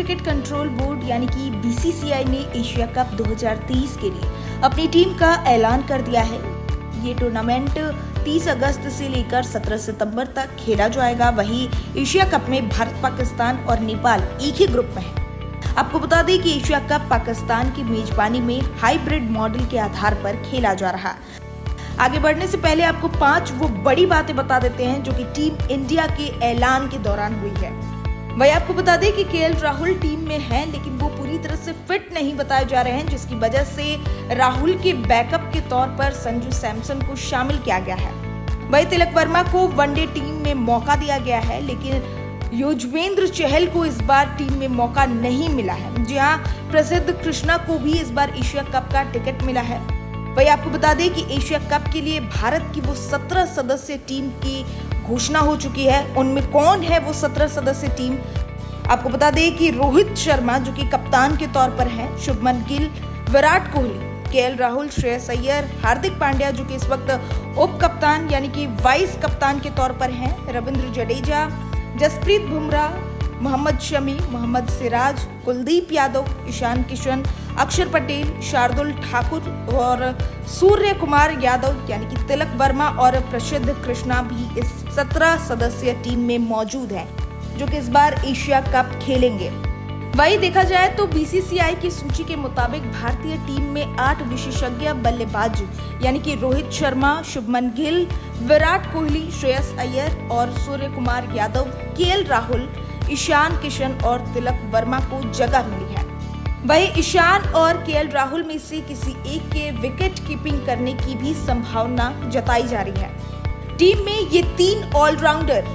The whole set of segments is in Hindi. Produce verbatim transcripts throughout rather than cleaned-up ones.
क्रिकेट कंट्रोल बोर्ड यानी कि बी सी सी आई ने एशिया कप दो हज़ार तेईस के लिए अपनी टीम का ऐलान कर दिया है। ये टूर्नामेंट तीस अगस्त से लेकर सत्रह सितंबर तक खेला जाएगा। वहीं एशिया कप में भारत, पाकिस्तान और नेपाल एक ही ग्रुप में है। आपको बता दें कि एशिया कप पाकिस्तान की मेजबानी में हाइब्रिड मॉडल के आधार पर खेला जा रहा है। आगे बढ़ने से पहले आपको पांच वो बड़ी बातें बता देते हैं जो कि टीम इंडिया के ऐलान के दौरान हुई है। वही आपको बता दें कि के एल राहुल टीम में हैं, लेकिन वो पूरी तरह से फिट नहीं बताए जा रहे हैं, जिसकी वजह से राहुल के बैकअप के तौर पर संजू सैमसन को शामिल किया गया है। वही तिलक वर्मा को वनडे टीम में मौका दिया गया है, लेकिन युजवेंद्र चहल को इस बार टीम में मौका नहीं मिला है। जी हाँ, प्रसिद्ध कृष्णा को भी इस बार एशिया कप का टिकट मिला है। वही आपको बता दें कि एशिया कप के लिए भारत की वो सत्रह सदस्य टीम की घोषणा हो चुकी है। उनमें कौन है वो सत्रह सदस्य टीम? आपको बता दें कि रोहित शर्मा जो कि कप्तान के तौर पर हैं, शुभमन गिल, विराट कोहली, के एल राहुल, श्रेयस अय्यर, हार्दिक पांड्या जो कि इस वक्त उप कप्तान यानी कि वाइस कप्तान के तौर पर हैं, रविंद्र जडेजा, जसप्रीत बुमराह, मोहम्मद शमी, मोहम्मद सिराज, कुलदीप यादव, ईशान किशन, अक्षर पटेल, शार्दुल ठाकुर और सूर्य कुमार यादव यानी कि तिलक वर्मा और प्रसिद्ध कृष्णा भी इस सत्रह सदस्यीय टीम में मौजूद हैं, जो कि इस बार एशिया कप खेलेंगे। वही देखा जाए तो बी सी सी आई की सूची के मुताबिक भारतीय टीम में आठ विशेषज्ञ बल्लेबाज यानी कि रोहित शर्मा, शुभमन गिल, विराट कोहली, श्रेयस अय्यर और सूर्य कुमार यादव, के एल राहुल, ईशान किशन और तिलक वर्मा को जगह मिली है। वही ईशान और के एल राहुल में से किसी एक के विकेट कीपिंग करने की भी संभावना जताई जा रही है। टीम में ये तीन ऑलराउंडर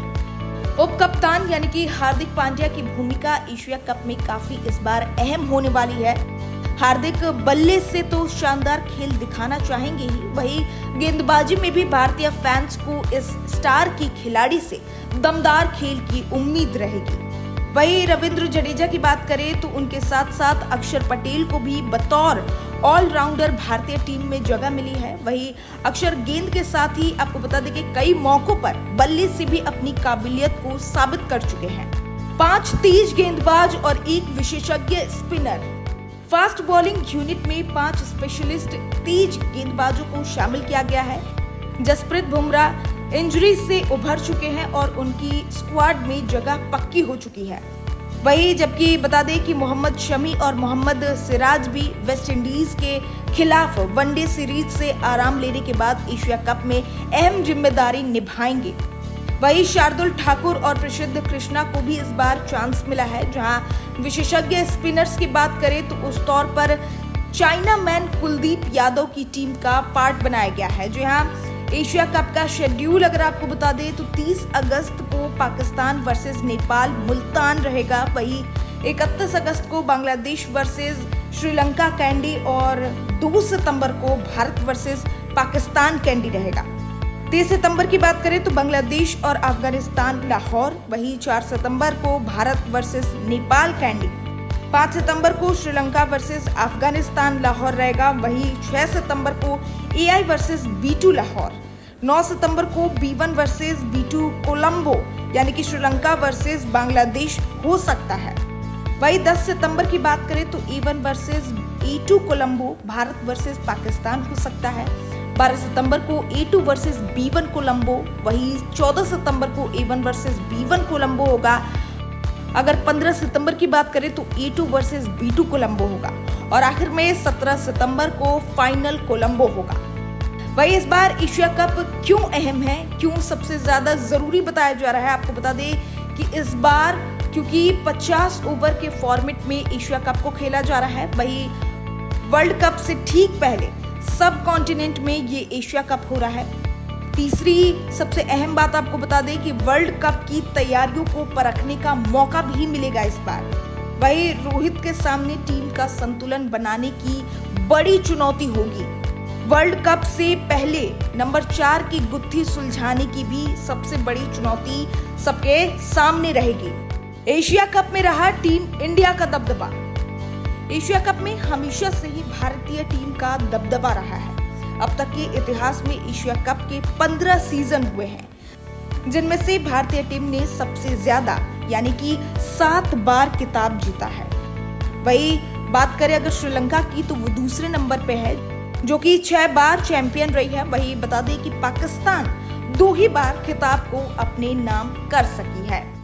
उप कप्तान यानी कि हार्दिक पांड्या की भूमिका एशिया कप में काफी इस बार अहम होने वाली है। हार्दिक बल्ले से तो शानदार खेल दिखाना चाहेंगे ही, वही गेंदबाजी में भी भारतीय फैंस को इस स्टार की खिलाड़ी से दमदार खेल की उम्मीद रहेगी। वही रविंद्र जडेजा की बात करें तो उनके साथ साथ अक्षर पटेल को भी बतौर ऑलराउंडर भारतीय टीम में जगह मिली है। वही अक्षर गेंद के साथ ही आपको बता दें कि कई मौकों पर बल्ले से भी अपनी काबिलियत को साबित कर चुके हैं। पांच तेज गेंदबाज और एक विशेषज्ञ स्पिनर। फास्ट बॉलिंग यूनिट में पांच स्पेशलिस्ट तेज गेंदबाजों को शामिल किया गया है। जसप्रीत बुमराह इंजरी से उभर चुके हैं और उनकी स्क्वाड में जगह पक्की हो चुकी है। वही जबकि बता दें कि मोहम्मद शमी और मोहम्मद सिराज भी वेस्ट इंडीज के खिलाफ वनडे सीरीज से आराम लेने के बाद एशिया कप में अहम जिम्मेदारी निभाएंगे। वही शार्दुल ठाकुर और प्रसिद्ध कृष्णा को भी इस बार चांस मिला है। जहां विशेषज्ञ स्पिनर्स की बात करें तो उस तौर पर चाइना मैन कुलदीप यादव की टीम का पार्ट बनाया गया है। जी हाँ, एशिया कप का शेड्यूल अगर आपको बता दें तो तीस अगस्त को पाकिस्तान वर्सेस नेपाल मुल्तान रहेगा। वही इकतीस अगस्त को बांग्लादेश वर्सेस श्रीलंका कैंडी और दो सितंबर को भारत वर्सेस पाकिस्तान कैंडी रहेगा। तीस सितंबर की बात करें तो बांग्लादेश और अफगानिस्तान लाहौर। वही चार सितंबर को भारत वर्सेस नेपाल कैंडी। पाँच सितंबर को श्रीलंका वर्सेस अफगानिस्तान लाहौर रहेगा। वही छह सितंबर को A I versus B two Lahore. नौ सितंबर को B one versus B two Colombo यानी कि श्रीलंका वर्सेस बांग्लादेश हो सकता है। वही दस सितंबर की बात करें तो A one versus A two Colombo Bharat versus Pakistan हो सकता है। बारह सितंबर को A two versus B one Colombo. वही चौदह सितंबर को A one versus B one Colombo होगा। अगर पंद्रह सितंबर की बात करें तो A two versus B two Colombo होगा और आखिर में सत्रह सितंबर को फाइनल कोलंबो होगा। वही इस बार एशिया कप क्यों अहम है, क्यों सबसे ज्यादा जरूरी बताया जा रहा है, आपको बता दें कि इस बार क्योंकि पचास ओवर के फॉर्मेट में एशिया कप को खेला जा रहा है। वही वर्ल्ड कप से ठीक पहले सब कॉन्टिनेंट में ये एशिया कप हो रहा है। तीसरी सबसे अहम बात आपको बता दें कि वर्ल्ड कप की तैयारियों को परखने का मौका भी मिलेगा इस बार। वही रोहित के सामने टीम का संतुलन बनाने की बड़ी चुनौती होगी। वर्ल्ड कप से पहले नंबर चार की गुत्थी सुलझाने की भी सबसे बड़ी चुनौती सबके सामने रहेगी। एशिया कप में रहा टीम इंडिया का दबदबा। एशिया कप में हमेशा से ही भारतीय टीम का दबदबा रहा है। अब तक के इतिहास में एशिया कप के पंद्रह सीजन हुए हैं, जिनमें से भारतीय टीम ने सबसे ज्यादा यानी कि सात बार खिताब जीता है। वही बात करें अगर श्रीलंका की तो वो दूसरे नंबर पे है जो कि छह बार चैंपियन रही है। वही बता दें कि पाकिस्तान दो ही बार खिताब को अपने नाम कर सकी है।